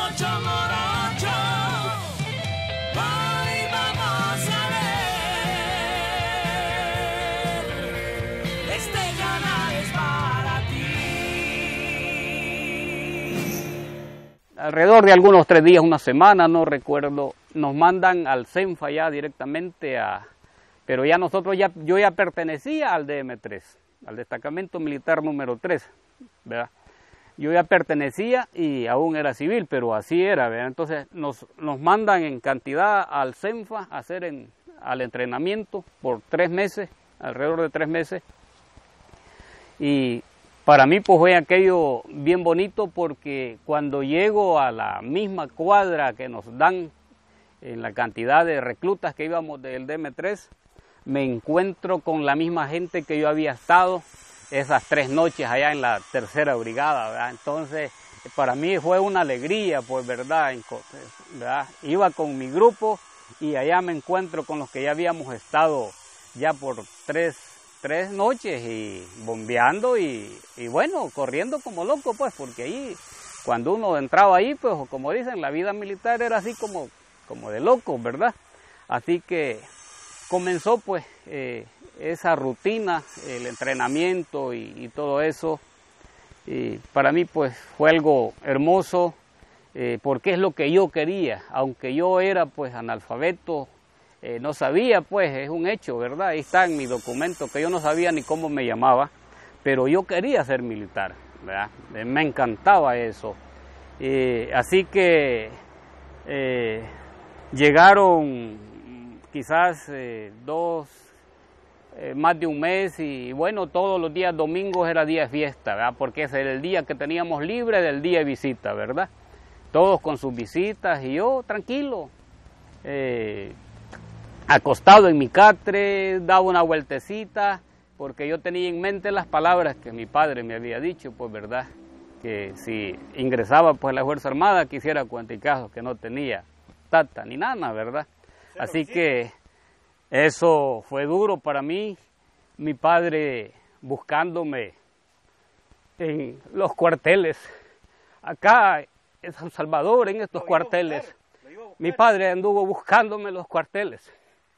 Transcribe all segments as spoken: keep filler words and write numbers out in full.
morocho, morocho, hoy vamos a ver, este canal es para ti. Alrededor de algunos tres días, una semana, no recuerdo, nos mandan al CENFA ya directamente a... Pero ya nosotros, ya, yo ya pertenecía al D M tres, al destacamento militar número tres, ¿verdad? Yo ya pertenecía y aún era civil, pero así era, ¿verdad? Entonces nos, nos mandan en cantidad al CENFA a hacer en, al entrenamiento por tres meses, alrededor de tres meses. Y para mí pues fue aquello bien bonito porque cuando llego a la misma cuadra que nos dan en la cantidad de reclutas que íbamos del D M tres, me encuentro con la misma gente que yo había estado esas tres noches allá en la tercera brigada, ¿verdad? Entonces, para mí fue una alegría, pues, ¿verdad? ¿verdad? Iba con mi grupo y allá me encuentro con los que ya habíamos estado ya por tres, tres noches y bombeando y, y bueno, corriendo como loco, pues, porque ahí, cuando uno entraba ahí, pues, como dicen, la vida militar era así como, como de loco, ¿verdad? Así que comenzó pues eh, esa rutina, el entrenamiento y, y todo eso. Y para mí pues fue algo hermoso eh, porque es lo que yo quería, aunque yo era pues analfabeto, eh, no sabía pues, es un hecho, ¿verdad? Ahí está en mi documento que yo no sabía ni cómo me llamaba, pero yo quería ser militar, ¿verdad? Me encantaba eso. Eh, así que eh, llegaron quizás eh, dos, eh, más de un mes y bueno, todos los días domingos era día de fiesta, ¿verdad? Porque ese era el día que teníamos libre del día de visita, ¿verdad? Todos con sus visitas y yo tranquilo, eh, acostado en mi catre, daba una vueltecita, porque yo tenía en mente las palabras que mi padre me había dicho, pues verdad, que si ingresaba pues a la Fuerza Armada quisiera cuanticasos que no tenía tata ni nana, ¿verdad? Así que eso fue duro para mí, mi padre buscándome en los cuarteles, acá en San Salvador, en estos cuarteles. Mi padre anduvo buscándome en los cuarteles.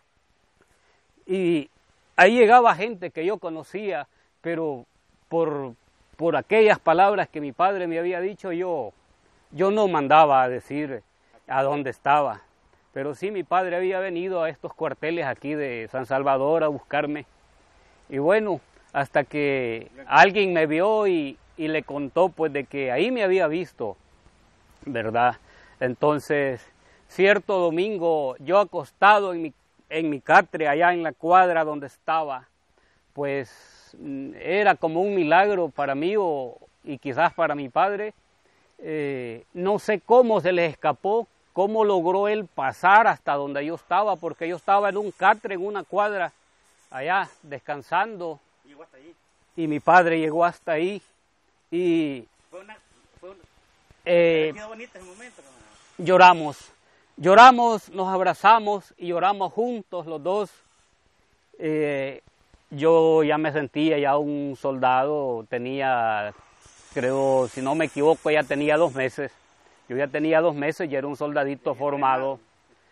Y ahí llegaba gente que yo conocía, pero por, por aquellas palabras que mi padre me había dicho, yo, yo no mandaba a decir a dónde estaba. Pero sí, mi padre había venido a estos cuarteles aquí de San Salvador a buscarme. Y bueno, hasta que alguien me vio y, y le contó pues de que ahí me había visto, ¿verdad? Entonces, cierto domingo, yo acostado en mi, en mi catre, allá en la cuadra donde estaba, pues era como un milagro para mí o, y quizás para mi padre. Eh, no sé cómo se le escapó, cómo logró él pasar hasta donde yo estaba, porque yo estaba en un catre, en una cuadra, allá descansando. Llegó hasta allí. Y mi padre llegó hasta ahí. Y Fue una, fue una, eh, quedó bonito el momento, camarada. Lloramos, lloramos, nos abrazamos y lloramos juntos los dos. Eh, yo ya me sentía ya un soldado, tenía, creo, si no me equivoco, ya tenía dos meses. Yo ya tenía dos meses y era un soldadito formado.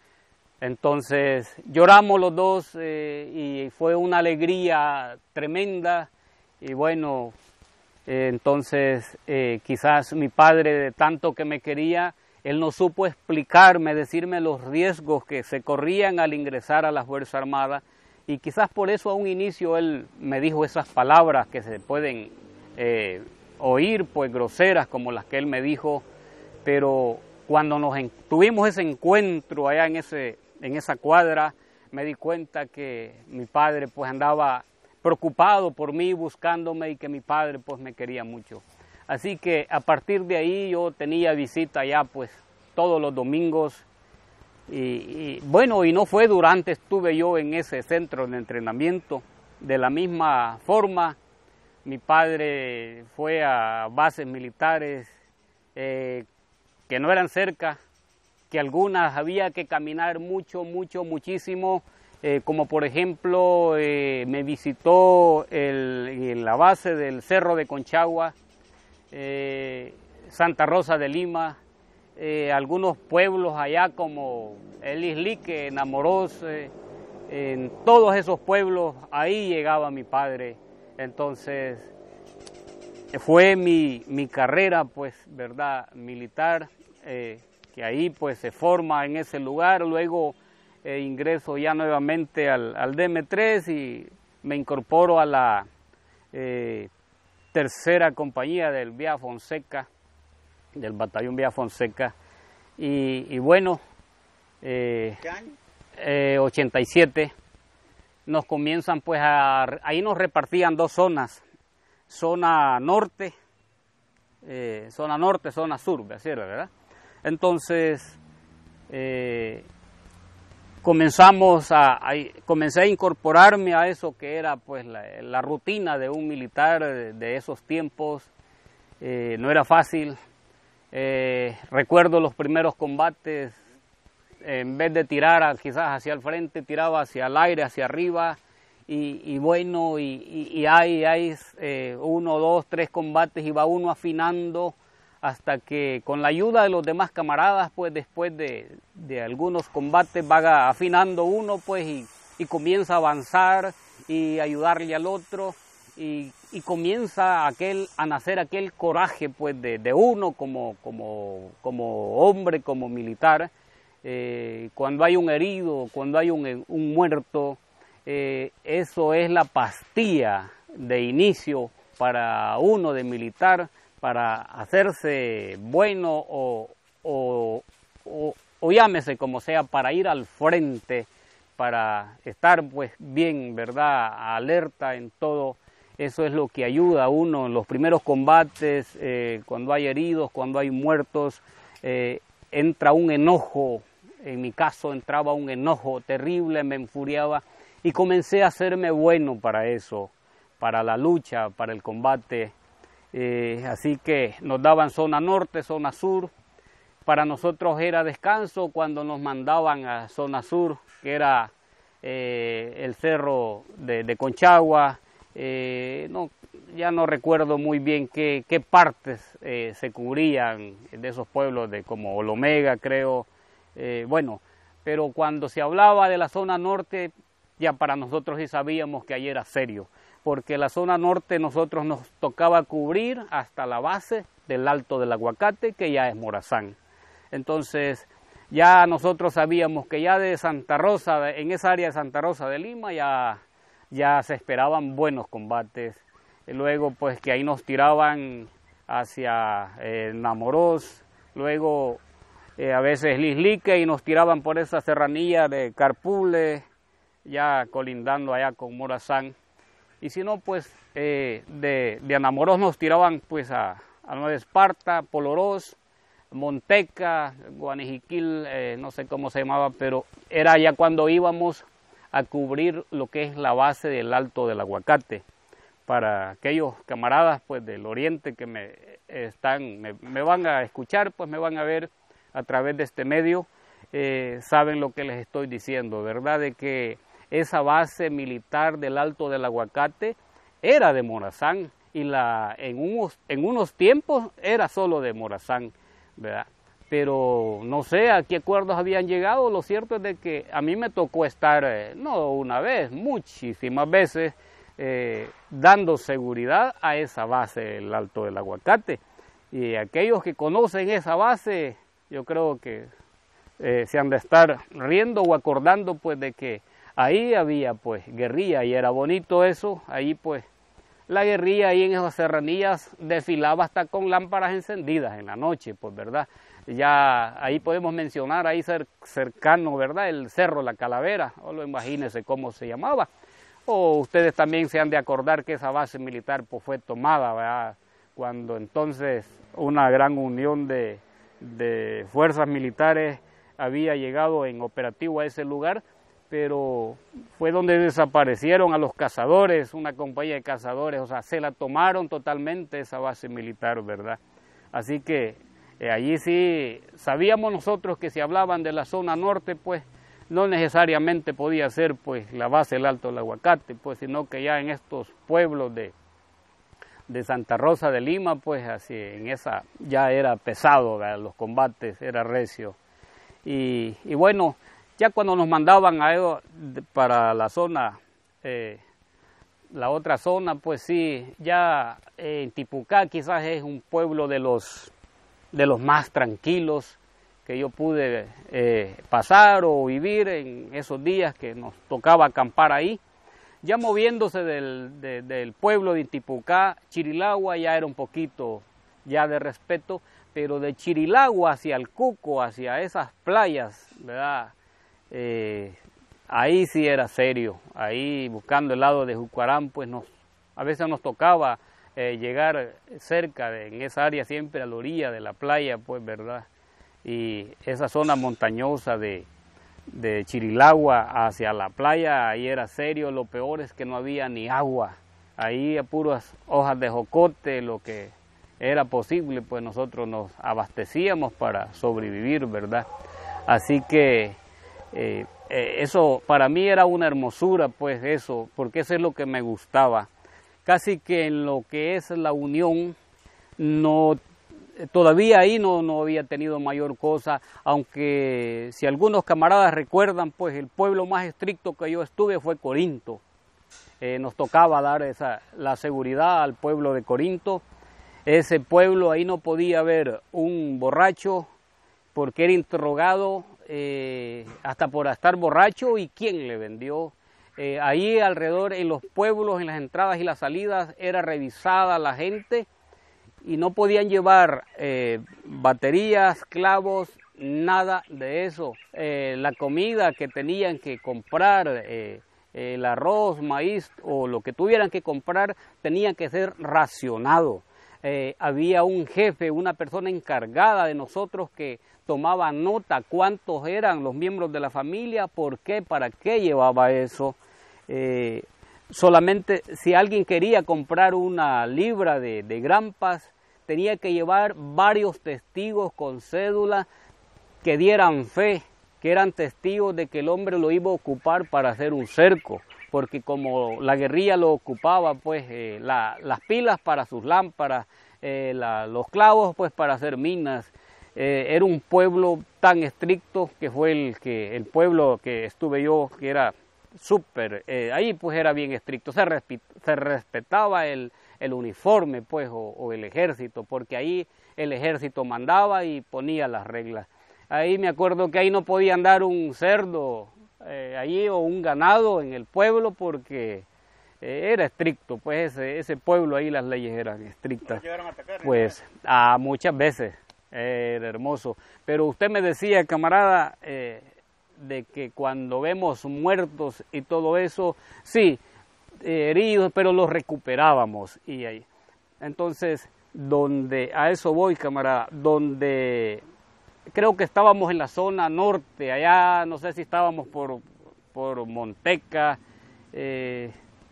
Entonces lloramos los dos eh, y fue una alegría tremenda. Y bueno, eh, entonces eh, quizás mi padre, de tanto que me quería, él no supo explicarme, decirme los riesgos que se corrían al ingresar a la Fuerza Armada. Y quizás por eso a un inicio él me dijo esas palabras que se pueden eh, oír, pues groseras como las que él me dijo. Pero cuando nos tuvimos ese encuentro allá en, ese, en esa cuadra, me di cuenta que mi padre pues andaba preocupado por mí, buscándome, y que mi padre pues me quería mucho. Así que a partir de ahí yo tenía visita ya pues todos los domingos. Y, y bueno, y no fue durante, estuve yo en ese centro de entrenamiento. De la misma forma, mi padre fue a bases militares, eh, que no eran cerca, que algunas había que caminar mucho, mucho, muchísimo, eh, como por ejemplo eh, me visitó el, en la base del Cerro de Conchagua, eh, Santa Rosa de Lima, eh, algunos pueblos allá como el Islique, Namoros, eh, en todos esos pueblos, ahí llegaba mi padre. Entonces, fue mi, mi carrera, pues, ¿verdad?, militar, eh, que ahí, pues, se forma en ese lugar. Luego eh, ingreso ya nuevamente al, al D M tres y me incorporo a la eh, tercera compañía del Vía Fonseca, del batallón Vía Fonseca. Y, y bueno, eh, ¿Qué año? eh, ochenta y siete, nos comienzan, pues, a, ahí nos repartían dos zonas. Zona norte, eh, zona norte, zona sur, ¿verdad? Entonces, eh, comenzamos a, a, comencé a incorporarme a eso que era, pues, la, la rutina de un militar de, de esos tiempos. Eh, no era fácil. Eh, recuerdo los primeros combates, en vez de tirar a, quizás hacia el frente, tiraba hacia el aire, hacia arriba. Y, y bueno, y, y, y hay, hay eh, uno, dos, tres combates y va uno afinando hasta que con la ayuda de los demás camaradas, pues después de, de algunos combates va afinando uno, pues, y, y comienza a avanzar y ayudarle al otro y, y comienza aquel, a nacer aquel coraje, pues, de, de uno como, como, como hombre, como militar. Eh, cuando hay un herido, cuando hay un, un muerto, Eh, eso es la pastilla de inicio para uno de militar, para hacerse bueno o, o, o, o llámese como sea, para ir al frente, para estar, pues, bien, ¿verdad?, alerta en todo. Eso es lo que ayuda a uno en los primeros combates, eh, cuando hay heridos, cuando hay muertos, eh, entra un enojo. En mi caso entraba un enojo terrible, me enfuriaba. Y comencé a hacerme bueno para eso, para la lucha, para el combate. Eh, así que nos daban zona norte, zona sur. Para nosotros era descanso cuando nos mandaban a zona sur, que era eh, el cerro de, de Conchagua. Eh, no, ya no recuerdo muy bien qué, qué partes eh, se cubrían de esos pueblos, de como Olomega, creo. Eh, bueno, pero cuando se hablaba de la zona norte, ya para nosotros sí sabíamos que ahí era serio, porque la zona norte nosotros nos tocaba cubrir hasta la base del Alto del Aguacate, que ya es Morazán. Entonces ya nosotros sabíamos que ya de Santa Rosa, en esa área de Santa Rosa de Lima, ya, ya se esperaban buenos combates. Y luego, pues, que ahí nos tiraban hacia eh, Namoros, luego eh, a veces Lislique, y nos tiraban por esa serranía de Carpule, ya colindando allá con Morazán. Y si no, pues eh, de, de Anamoros nos tiraban, pues, a, a Nueva Esparta, Polorós, Monteca, Guanijiquil, eh, no sé cómo se llamaba, pero era ya cuando íbamos a cubrir lo que es la base del Alto del Aguacate. Para aquellos camaradas, pues, del oriente que me, están, me, me van a escuchar, pues me van a ver a través de este medio, eh, saben lo que les estoy diciendo, ¿verdad? De que esa base militar del Alto del Aguacate era de Morazán y la, en, unos, en unos tiempos era solo de Morazán, ¿verdad? Pero no sé a qué acuerdos habían llegado. Lo cierto es de que a mí me tocó estar, eh, no una vez, muchísimas veces, eh, dando seguridad a esa base del Alto del Aguacate. Y aquellos que conocen esa base, yo creo que eh, se han de estar riendo o acordando, pues, de que ahí había, pues, guerrilla, y era bonito eso. Ahí, pues, la guerrilla ahí en esas serranías desfilaba hasta con lámparas encendidas en la noche, pues, ¿verdad? Ya ahí podemos mencionar, ahí cer cercano, ¿verdad?, el Cerro La Calavera, o lo imagínense cómo se llamaba. O ustedes también se han de acordar que esa base militar, pues, fue tomada, ¿verdad?, cuando entonces una gran unión de, de fuerzas militares había llegado en operativo a ese lugar, pero fue donde desaparecieron a los cazadores, una compañía de cazadores, o sea, se la tomaron totalmente esa base militar, ¿verdad? Así que eh, allí sí sabíamos nosotros que si hablaban de la zona norte, pues no necesariamente podía ser, pues, la base del Alto del Aguacate, pues, sino que ya en estos pueblos de, de Santa Rosa de Lima, pues así en esa ya era pesado, ¿verdad? Los combates, era recio. Y, y bueno, ya cuando nos mandaban a ellos para la zona, eh, la otra zona, pues sí, ya eh, en Tipucá quizás es un pueblo de los, de los más tranquilos que yo pude eh, pasar o vivir en esos días que nos tocaba acampar ahí. Ya moviéndose del, de, del pueblo de Tipucá, Chirilagua ya era un poquito ya de respeto, pero de Chirilagua hacia el Cuco, hacia esas playas, ¿verdad? Eh, ahí sí era serio, ahí buscando el lado de Jucuarán, pues nos, a veces nos tocaba eh, llegar cerca, de, en esa área siempre a la orilla de la playa, pues, ¿verdad? Y esa zona montañosa de, de Chirilagua hacia la playa, ahí era serio, lo peor es que no había ni agua, ahí a puras hojas de jocote, lo que era posible, pues nosotros nos abastecíamos para sobrevivir, ¿verdad? Así que eh, eh, eso para mí era una hermosura, pues eso, porque eso es lo que me gustaba. Casi que en lo que es la unión, no, todavía ahí no, no había tenido mayor cosa, aunque si algunos camaradas recuerdan, pues el pueblo más estricto que yo estuve fue Corinto. Eh, nos tocaba dar esa, la seguridad al pueblo de Corinto. Ese pueblo ahí no podía haber un borracho porque era interrogado eh, hasta por estar borracho y quién le vendió. Eh, ahí alrededor en los pueblos, en las entradas y las salidas era revisada la gente y no podían llevar eh, baterías, clavos, nada de eso. Eh, la comida que tenían que comprar, eh, el arroz, maíz o lo que tuvieran que comprar tenía que ser racionado. Eh, había un jefe, una persona encargada de nosotros que tomaba nota cuántos eran los miembros de la familia, por qué, para qué llevaba eso. Eh, solamente si alguien quería comprar una libra de, de grampas, tenía que llevar varios testigos con cédula que dieran fe, que eran testigos de que el hombre lo iba a ocupar para hacer un cerco, porque como la guerrilla lo ocupaba, pues eh, la, las pilas para sus lámparas, eh, la, los clavos pues para hacer minas. Eh, era un pueblo tan estricto que fue el, que, el pueblo que estuve yo, que era súper, eh, ahí pues era bien estricto, se, resp se respetaba el, el uniforme pues o, o el ejército, porque ahí el ejército mandaba y ponía las reglas. Ahí me acuerdo que ahí no podía andar un cerdo eh, allí o un ganado en el pueblo porque eh, era estricto, pues ese, ese pueblo ahí las leyes eran estrictas. ¿Llegaron a atacar? Pues a muchas veces, eh, era hermoso. Pero usted me decía, camarada, eh, de que cuando vemos muertos y todo eso, sí, eh, heridos, pero los recuperábamos. Y ahí. Entonces, donde, a eso voy, camarada, donde creo que estábamos en la zona norte, allá no sé si estábamos por, por Monteca, eh,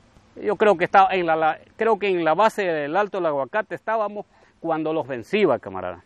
yo creo que estaba en la, la, creo que en la base del Alto del Aguacate estábamos cuando la ofensiva, camarada,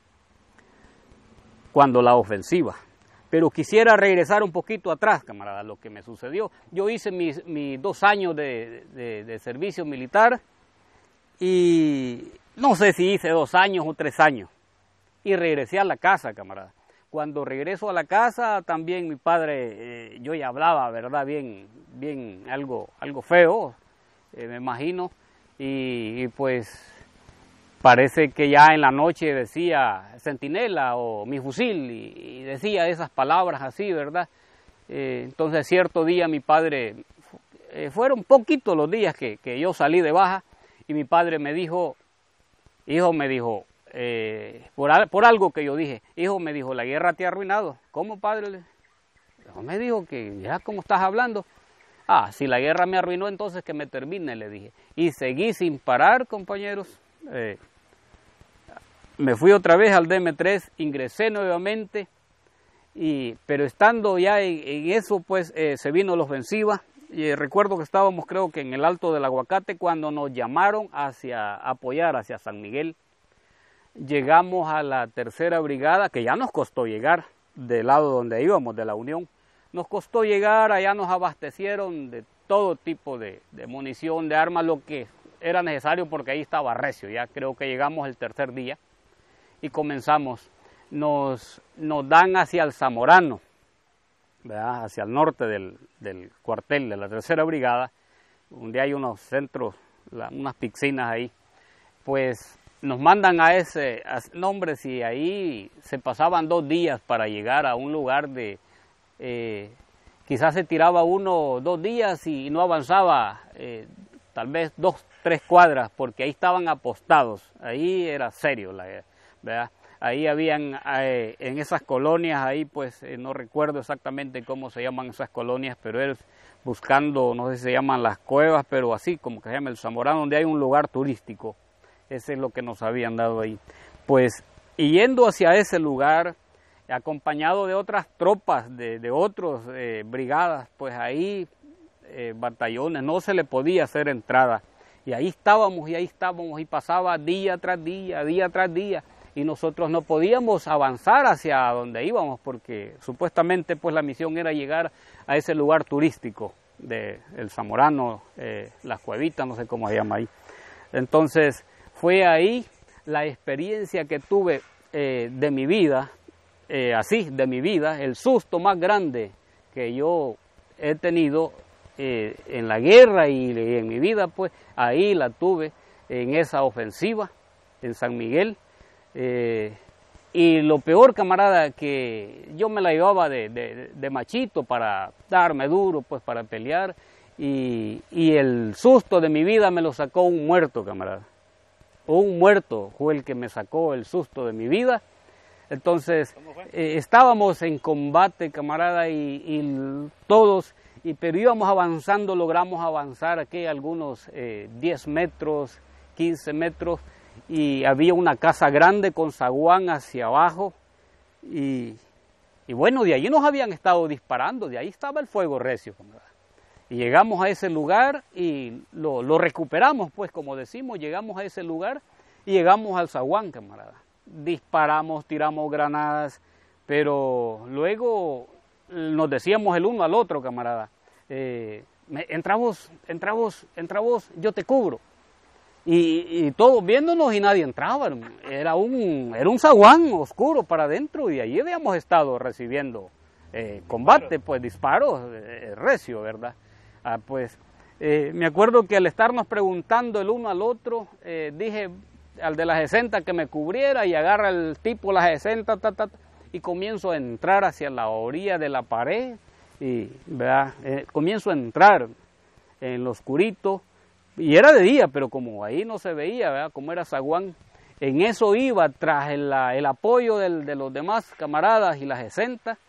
cuando la ofensiva. Pero quisiera regresar un poquito atrás, camarada, lo que me sucedió. Yo hice mis, mis dos años de, de, de servicio militar y no sé si hice dos años o tres años. Y regresé a la casa, camarada. Cuando regreso a la casa, también mi padre, eh, yo ya hablaba, ¿verdad? Bien, bien, algo, algo feo, eh, me imagino. Y, y pues parece que ya en la noche decía centinela o mi fusil y, y decía esas palabras así, ¿verdad? Eh, entonces cierto día mi padre, eh, fueron poquitos los días que, que yo salí de baja y mi padre me dijo, hijo me dijo, eh, por, por algo que yo dije, hijo me dijo, la guerra te ha arruinado. ¿Cómo, padre? Yo me dijo que ya como estás hablando. Ah, si la guerra me arruinó, entonces que me termine, le dije. Y seguí sin parar, compañeros. Eh, me fui otra vez al D M tres, ingresé nuevamente, y, pero estando ya en, en eso, pues eh, se vino la ofensiva. Y eh, recuerdo que estábamos, creo que en el Alto del Aguacate, cuando nos llamaron hacia apoyar hacia San Miguel. Llegamos a la tercera brigada, que ya nos costó llegar del lado donde íbamos, de la Unión. Nos costó llegar, allá nos abastecieron de todo tipo de, de munición, de armas, lo que era necesario porque ahí estaba recio. Ya creo que llegamos el tercer día y comenzamos. Nos, nos dan hacia el Zamorano, ¿verdad? Hacia el norte del, del cuartel de la tercera brigada, donde hay unos centros, la, unas piscinas ahí. Pues nos mandan a ese, a, no hombre, si ahí se pasaban dos días para llegar a un lugar de, eh, quizás se tiraba uno dos días y no avanzaba eh, tal vez dos, tres cuadras, porque ahí estaban apostados, ahí era serio, la, ¿verdad? Ahí habían, eh, en esas colonias, ahí pues eh, no recuerdo exactamente cómo se llaman esas colonias, pero él buscando, no sé si se llaman las cuevas, pero así como que se llama el Zamorano, donde hay un lugar turístico. Ese es lo que nos habían dado ahí. Pues, y yendo hacia ese lugar, acompañado de otras tropas, de, de otras eh, brigadas, pues ahí, eh, batallones, no se le podía hacer entrada. Y ahí estábamos, y ahí estábamos, y pasaba día tras día, día tras día, y nosotros no podíamos avanzar hacia donde íbamos, porque supuestamente pues la misión era llegar a ese lugar turístico de El Zamorano, eh, las cuevitas, no sé cómo se llama ahí. Entonces, fue ahí la experiencia que tuve eh, de mi vida, eh, así, de mi vida, el susto más grande que yo he tenido eh, en la guerra y, y en mi vida, pues ahí la tuve en esa ofensiva en San Miguel. Eh, y lo peor, camarada, que yo me la llevaba de, de, de machito para darme duro, pues para pelear, y, y el susto de mi vida me lo sacó un muerto, camarada. Un muerto fue el que me sacó el susto de mi vida. Entonces, eh, estábamos en combate, camarada, y, y todos, y, pero íbamos avanzando, logramos avanzar aquí algunos eh, diez metros, quince metros, y había una casa grande con zaguán hacia abajo, y, y bueno, de allí nos habían estado disparando, de ahí estaba el fuego recio, camarada. Y llegamos a ese lugar y lo, lo recuperamos, pues como decimos, llegamos a ese lugar y llegamos al zaguán, camarada. Disparamos, tiramos granadas, pero luego nos decíamos el uno al otro, camarada, eh, entra vos, entra vos, entra vos, yo te cubro. Y, y todos viéndonos y nadie entraba, era un, era un zaguán oscuro para adentro y allí habíamos estado recibiendo eh, combate, pues disparos, eh, recio, ¿verdad? Ah, pues eh, me acuerdo que al estarnos preguntando el uno al otro, eh, dije al de la sesenta que me cubriera y agarra el tipo la sesenta, ta, ta, ta, y comienzo a entrar hacia la orilla de la pared, y ¿verdad? Eh, comienzo a entrar en lo oscurito, y era de día, pero como ahí no se veía, ¿verdad? Como era zaguán, en eso iba tras el, el apoyo del, de los demás camaradas y la sesenta,